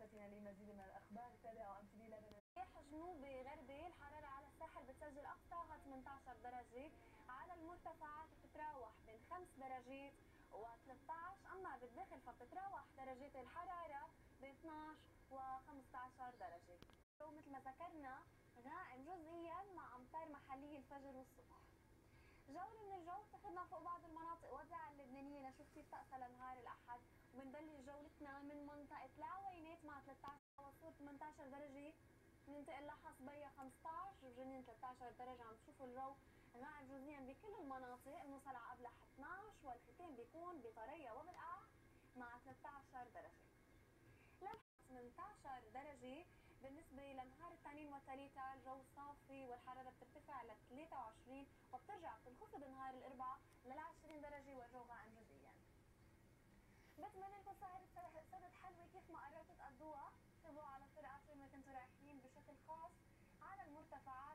مراسلتنا لمزيد من الأخبار. تابعوا أم تي في لبنان. رياح جنوبي غربي، الحرارة على الساحل بتسجل أقصاها 18 درجة، على المرتفعات بتتراوح بين 5 درجات و13، أما بالداخل فبتتراوح درجات الحرارة ب 12 و15 درجة. مثل ما ذكرنا غائم جزئيا مع أمطار محلية الفجر والصبح. جولة من الجو بتاخدنا فوق بعض المناطق والضيعة اللبنانية لنشوف كيف طقسها لنهار الأحد، وبنبلش جولتنا من منطقة العوينات مع 13 وصول 18 درجة، ننتقل لحصبية 15 وجنين 13 درجة. عم تشوفوا الجو غائم جزئيا بكل المناطق، بنوصل على أبلح 12 والختام بيكون بطرية وبالقاع مع 13 درجة. 18 درجة بالنسبة لنهار الاثنين والثلاثاء الجو صافي والحرارة بترتفع ل 23 وبترجع بتنخفض نهار الأربعاء لل 20 درجة والجو غائم جزئيا. بتمنى لكم سهرة حلوة كيف ما قررتوا تقضوها. تابعوا على الطرقات وين ما كنتوا رايحين، بشكل خاص على المرتفعات.